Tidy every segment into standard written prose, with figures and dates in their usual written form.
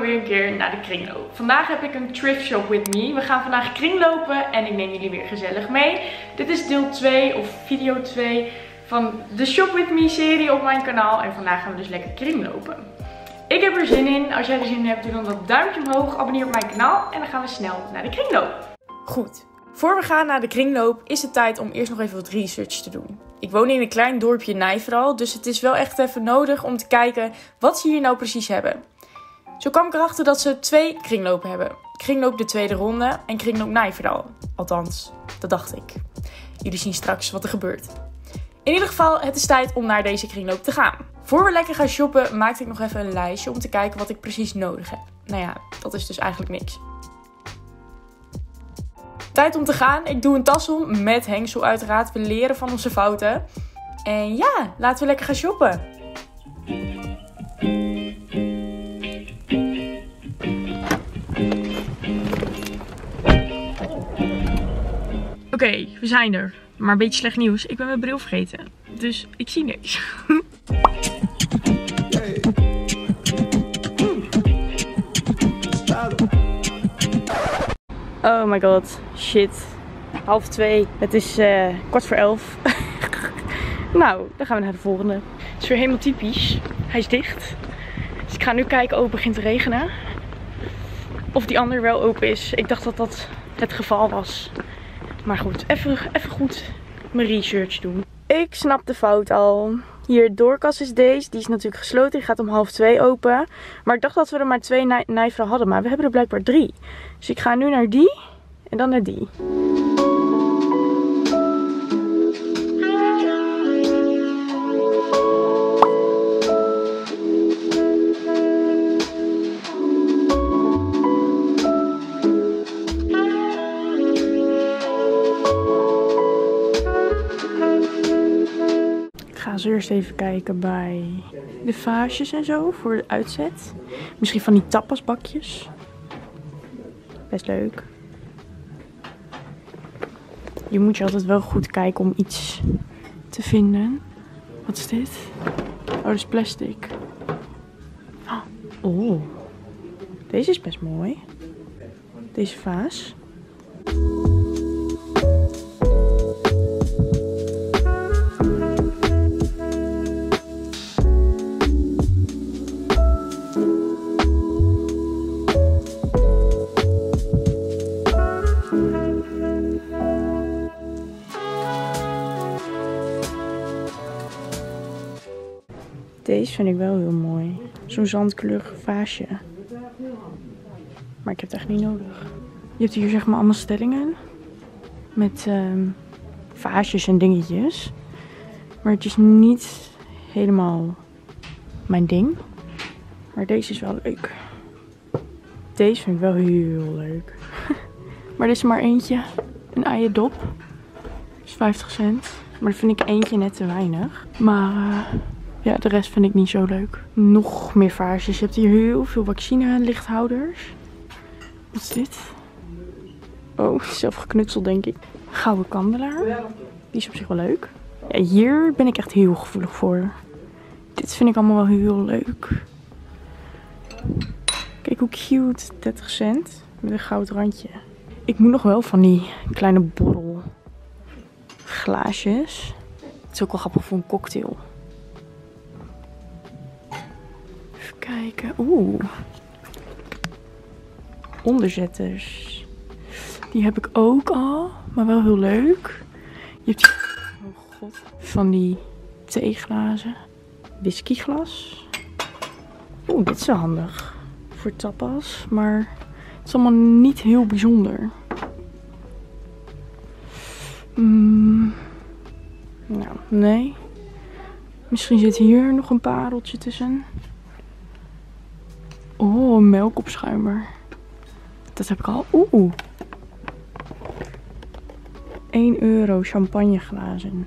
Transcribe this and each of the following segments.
weer een keer naar de kringloop. Vandaag heb ik een thrift shop with me. We gaan vandaag kringlopen en ik neem jullie weer gezellig mee. Dit is deel 2 of video 2 van de Shop With Me serie op mijn kanaal. En vandaag gaan we dus lekker kringlopen. Ik heb er zin in. Als jij er zin in hebt, doe dan dat duimpje omhoog. Abonneer op mijn kanaal en dan gaan we snel naar de kringloop. Goed. Voor we gaan naar de kringloop is het tijd om eerst nog even wat research te doen. Ik woon in een klein dorpje Nijverdal, dus het is wel echt even nodig om te kijken wat ze hier nou precies hebben. Zo kwam ik erachter dat ze 2 kringlopen hebben. Kringloop de tweede ronde en kringloop Nijverdal. Althans, dat dacht ik. Jullie zien straks wat er gebeurt. In ieder geval, het is tijd om naar deze kringloop te gaan. Voor we lekker gaan shoppen, maakte ik nog even een lijstje om te kijken wat ik precies nodig heb. Nou ja, dat is dus eigenlijk niks. Tijd om te gaan. Ik doe een tas om met hengsel uiteraard. We leren van onze fouten. En ja, laten we lekker gaan shoppen. Oké, we zijn er. Maar een beetje slecht nieuws. Ik ben mijn bril vergeten. Dus ik zie niks. Oh my god, shit. 11:30. Het is 11:15. Nou, dan gaan we naar de volgende. Het is weer helemaal typisch. Hij is dicht. Dus ik ga nu kijken, oh, het begint te regenen. Of die ander wel open is. Ik dacht dat dat het geval was. Maar goed, even goed mijn research doen. Ik snap de fout al. Hier, doorkas is deze. Die is natuurlijk gesloten. Die gaat om 11:30 open. Maar ik dacht dat we er maar 2 Nijverdal hadden. Maar we hebben er blijkbaar 3. Dus ik ga nu naar die. En dan naar die. Ik ga zo eerst even kijken bij de vaasjes en zo voor de uitzet. Misschien van die tapasbakjes. Best leuk. Je moet je altijd wel goed kijken om iets te vinden. Wat is dit? Oh, dat is plastic. Oh, deze is best mooi. Deze vaas. Deze vind ik wel heel mooi. Zo'n zandkleurig vaasje. Maar ik heb het echt niet nodig. Je hebt hier zeg maar allemaal stellingen. Met vaasjes en dingetjes. Maar het is niet helemaal mijn ding. Maar deze is wel leuk. Deze vind ik wel heel leuk. Maar dit is maar eentje. Een eierdop. Dat is 50 cent. Maar dat vind ik eentje net te weinig. Maar ja, de rest vind ik niet zo leuk. Nog meer vaasjes. Je hebt hier heel veel vaccinelichthouders. Wat is dit? Oh, zelf geknutseld denk ik. Gouden kandelaar. Die is op zich wel leuk. Ja, hier ben ik echt heel gevoelig voor. Dit vind ik allemaal wel heel leuk. Kijk hoe cute. 30 cent. Met een goud randje. Ik moet nog wel van die kleine borrel glaasjes. Het is ook wel grappig voor een cocktail. Even kijken. Oeh. Onderzetters. Die heb ik ook al. Maar wel heel leuk. Je hebt hier, oh god, van die theeglazen. Whiskyglas. Oeh, dit is wel handig. Voor tapas. Maar het is allemaal niet heel bijzonder. Nou, nee. Misschien zit hier nog een pareltje tussen. Oh, een melkopschuimer. Dat heb ik al. Oeh. 1 euro champagneglazen.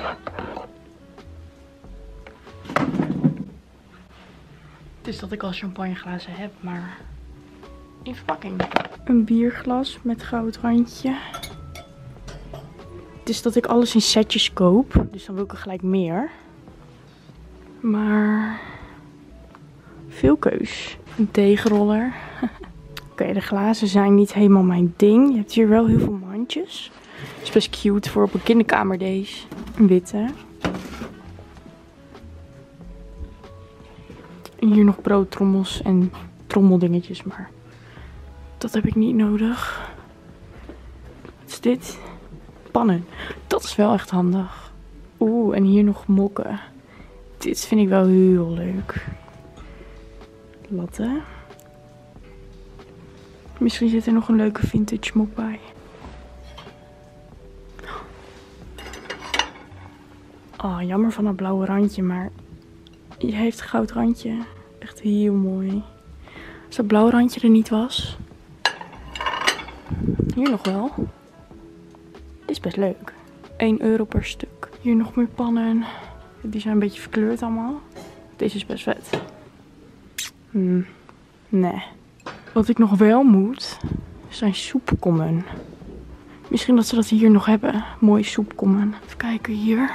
Het is dat ik al champagneglazen heb, maar in verpakking. Een bierglas met goud randje. Het is dat ik alles in setjes koop, dus dan wil ik er gelijk meer. Maar veel keus. Een deegroller. Oké, de glazen zijn niet helemaal mijn ding. Je hebt hier wel heel veel mandjes. Het is best cute voor op een kinderkamer deze. Een witte. En hier nog broodtrommels en trommeldingetjes, maar dat heb ik niet nodig. Wat is dit? Pannen. Dat is wel echt handig. Oeh, en hier nog mokken. Dit vind ik wel heel leuk. Latten. Misschien zit er nog een leuke vintage mok bij. Oh, jammer van dat blauwe randje, maar je heeft een goud randje. Echt heel mooi. Als dat blauwe randje er niet was. Hier nog wel. Dit is best leuk. 1 euro per stuk. Hier nog meer pannen. Die zijn een beetje verkleurd allemaal. Deze is best vet. Nee. Wat ik nog wel moet, zijn soepkommen. Misschien dat ze dat hier nog hebben. Mooie soepkommen. Even kijken hier.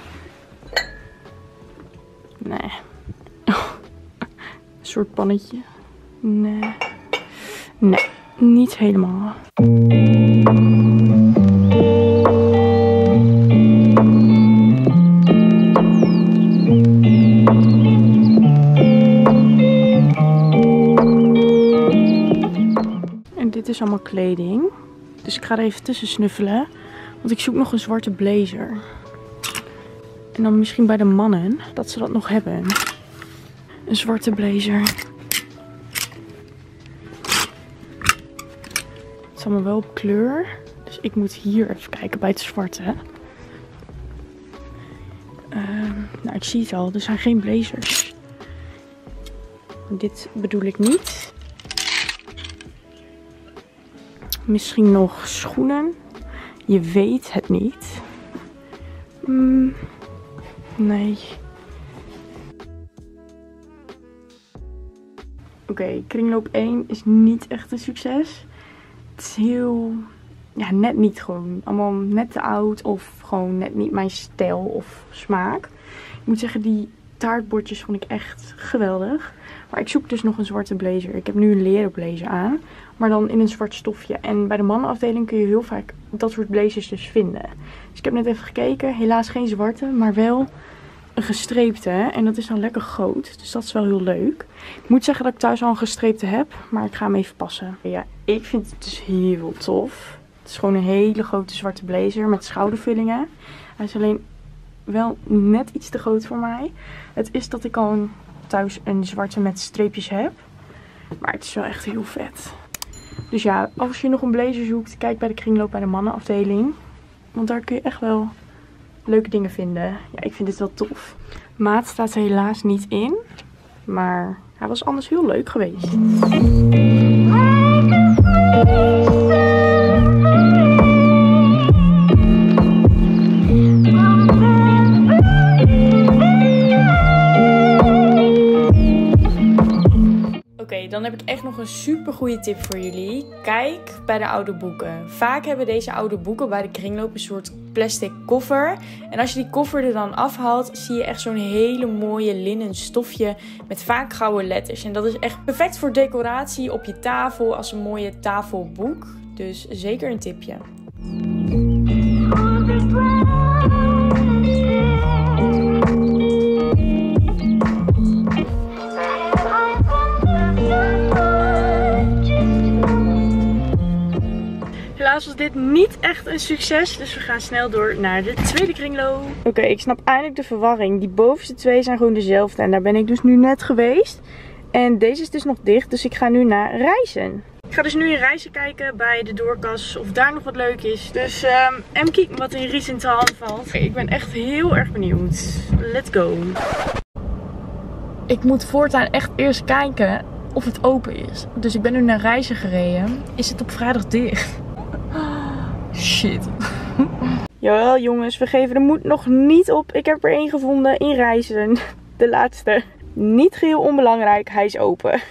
Nee. Oh. Een soort pannetje. Nee. Nee, niet helemaal. En dit is allemaal kleding. Dus ik ga er even tussen snuffelen. Want ik zoek nog een zwarte blazer. En dan misschien bij de mannen dat ze dat nog hebben. Een zwarte blazer. Het is allemaal wel op kleur. Dus ik moet hier even kijken bij het zwarte. Nou, ik zie het al. Er zijn geen blazers. Dit bedoel ik niet. Misschien nog schoenen. Je weet het niet. Nee. Oké, kringloop 1 is niet echt een succes. Het is heel... Ja, net niet gewoon. Allemaal net te oud of gewoon net niet mijn stijl of smaak. Ik moet zeggen, die taartbordjes vond ik echt geweldig. Maar ik zoek dus nog een zwarte blazer. Ik heb nu een leren blazer aan. Maar dan in een zwart stofje. En bij de mannenafdeling kun je heel vaak dat soort blazers dus vinden. Dus ik heb net even gekeken. Helaas geen zwarte, maar wel een gestreepte. En dat is dan lekker groot. Dus dat is wel heel leuk. Ik moet zeggen dat ik thuis al een gestreepte heb. Maar ik ga hem even passen. Ja, ik vind het dus heel tof. Het is gewoon een hele grote zwarte blazer met schoudervullingen. Hij is alleen wel net iets te groot voor mij. Het is dat ik al thuis een zwarte met streepjes heb. Maar het is wel echt heel vet. Dus ja, als je nog een blazer zoekt, kijk bij de kringloop bij de mannenafdeling. Want daar kun je echt wel leuke dingen vinden. Ja, ik vind dit wel tof. Maat staat er helaas niet in. Maar hij was anders heel leuk geweest. Dan heb ik echt nog een super goede tip voor jullie. Kijk bij de oude boeken. Vaak hebben deze oude boeken bij de kringloop een soort plastic koffer. En als je die koffer er dan afhaalt, zie je echt zo'n hele mooie linnen stofje met vaak gouden letters. En dat is echt perfect voor decoratie op je tafel als een mooie tafelboek. Dus zeker een tipje. Helaas was dit niet echt een succes, dus we gaan snel door naar de tweede kringloop. Oké, ik snap eindelijk de verwarring. Die bovenste twee zijn gewoon dezelfde en daar ben ik dus nu net geweest. En deze is dus nog dicht, dus ik ga nu naar Reizen. Ik ga dus nu in Reizen kijken bij de doorkas of daar nog wat leuk is. Dus en kijken wat in Reizen te handen valt. Ik ben echt heel erg benieuwd. Let's go. Ik moet voortaan echt eerst kijken of het open is. Dus ik ben nu naar Reizen gereden. Is het op vrijdag dicht? Shit. Jawel jongens, we geven de moed nog niet op. Ik heb er één gevonden in Reizen. De laatste. Niet geheel onbelangrijk, hij is open.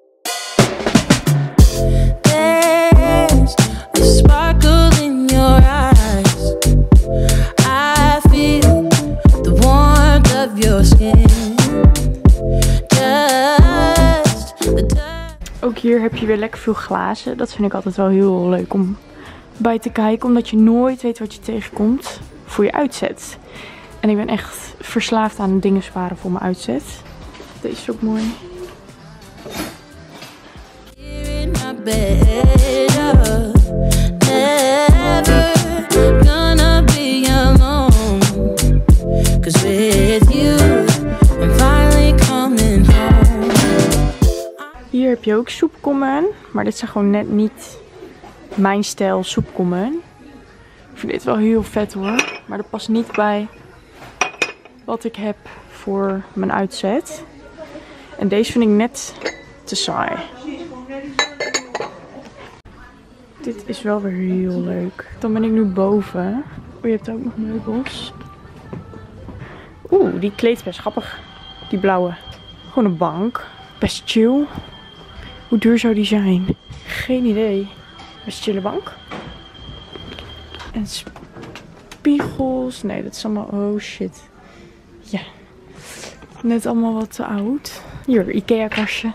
There's a sparkle in your heb je weer lekker veel glazen. Dat vind ik altijd wel heel leuk om bij te kijken. Omdat je nooit weet wat je tegenkomt voor je uitzet. En ik ben echt verslaafd aan dingen sparen voor mijn uitzet. Deze is ook mooi. Hier heb je ook soepkommen, maar dit zijn gewoon net niet mijn stijl soepkommen. Ik vind dit wel heel vet hoor, maar dat past niet bij wat ik heb voor mijn uitzet. En deze vind ik net te saai. Dit is wel weer heel leuk. Dan ben ik nu boven. Oh, je hebt ook nog meubels. Oeh, die kleed is best grappig. Die blauwe. Gewoon een bank. Best chill. Hoe duur zou die zijn? Geen idee. Best chille bank. En spiegels. Nee, dat is allemaal... Oh shit. Ja. Net allemaal wat te oud. Hier, Ikea kastje.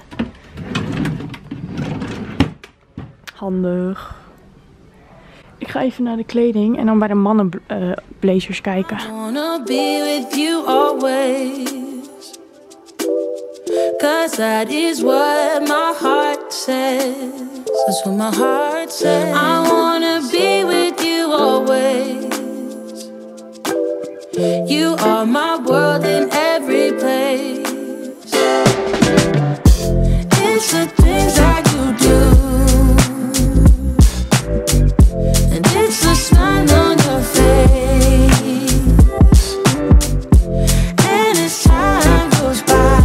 Handig. Ik ga even naar de kleding en dan bij de mannen blazers kijken. Cause that is what my heart says. That's what my heart says. I wanna be with you always. You are my world in every place. It's the things that you do. And it's the smile on your face. And as time goes by,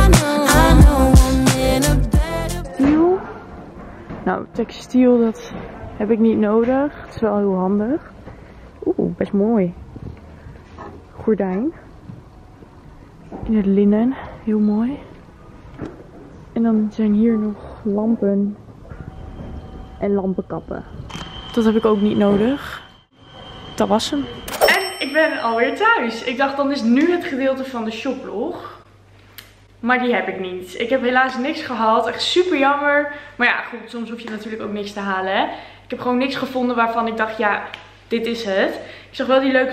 nou, textiel, dat heb ik niet nodig. Het is wel heel handig. Oeh, best mooi. Gordijn. In het linnen. Heel mooi. En dan zijn hier nog lampen. En lampenkappen. Dat heb ik ook niet nodig. Dat was hem. En ik ben alweer thuis. Ik dacht, dan is nu het gedeelte van de shoplog. Maar die heb ik niet. Ik heb helaas niks gehaald. Echt super jammer. Maar ja, goed, soms hoef je natuurlijk ook niks te halen. Hè? Ik heb gewoon niks gevonden waarvan ik dacht, ja, dit is het. Ik zag wel die leuke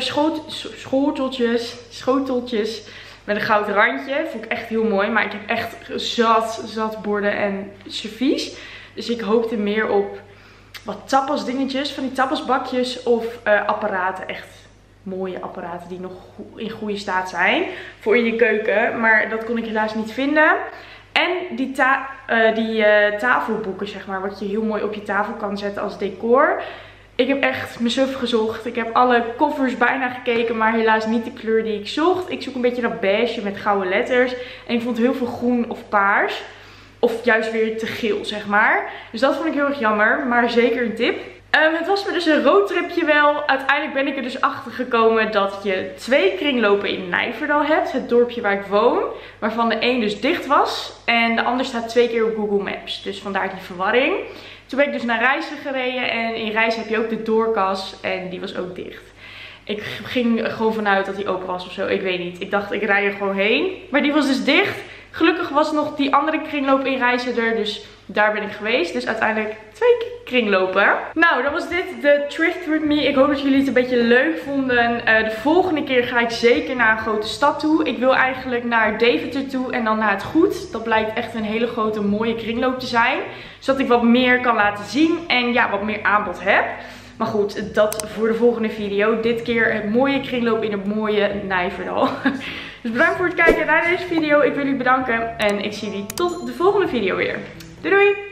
schoteltjes met een goud randje. Vond ik echt heel mooi. Maar ik heb echt zat borden en servies. Dus ik hoopte meer op wat tapas dingetjes. Van die tapasbakjes of apparaten. Echt mooie apparaten die nog in goede staat zijn voor in je keuken. Maar dat kon ik helaas niet vinden. En die tafelboeken, zeg maar, wat je heel mooi op je tafel kan zetten als decor. Ik heb echt mijn suf gezocht. Ik heb alle koffers bijna gekeken, maar helaas niet de kleur die ik zocht. Ik zoek een beetje dat beige met gouden letters. En ik vond heel veel groen of paars. Of juist weer te geel, zeg maar. Dus dat vond ik heel erg jammer, maar zeker een tip. Het was me dus een roadtripje wel. Uiteindelijk ben ik er dus achter gekomen dat je 2 kringlopen in Nijverdal hebt. Het dorpje waar ik woon. Waarvan de een dus dicht was. En de ander staat 2 keer op Google Maps. Dus vandaar die verwarring. Toen ben ik dus naar Rijssen gereden. En in Rijssen heb je ook de doorkas. En die was ook dicht. Ik ging er gewoon vanuit dat die open was of zo. Ik weet niet. Ik dacht, ik rij er gewoon heen. Maar die was dus dicht. Gelukkig was nog die andere kringloop in Rijssen er. Dus daar ben ik geweest. Dus uiteindelijk 2 kringlopen. Nou, dat was dit. De Thrift With Me. Ik hoop dat jullie het een beetje leuk vonden. De volgende keer ga ik zeker naar een grote stad toe. Ik wil eigenlijk naar Deventer toe. En dan naar het Goed. Dat blijkt echt een hele grote mooie kringloop te zijn. Zodat ik wat meer kan laten zien. En ja, wat meer aanbod heb. Maar goed, dat voor de volgende video. Dit keer het mooie kringloop in het mooie Nijverdal. Dus bedankt voor het kijken naar deze video. Ik wil jullie bedanken. En ik zie jullie tot de volgende video weer. Doei doei!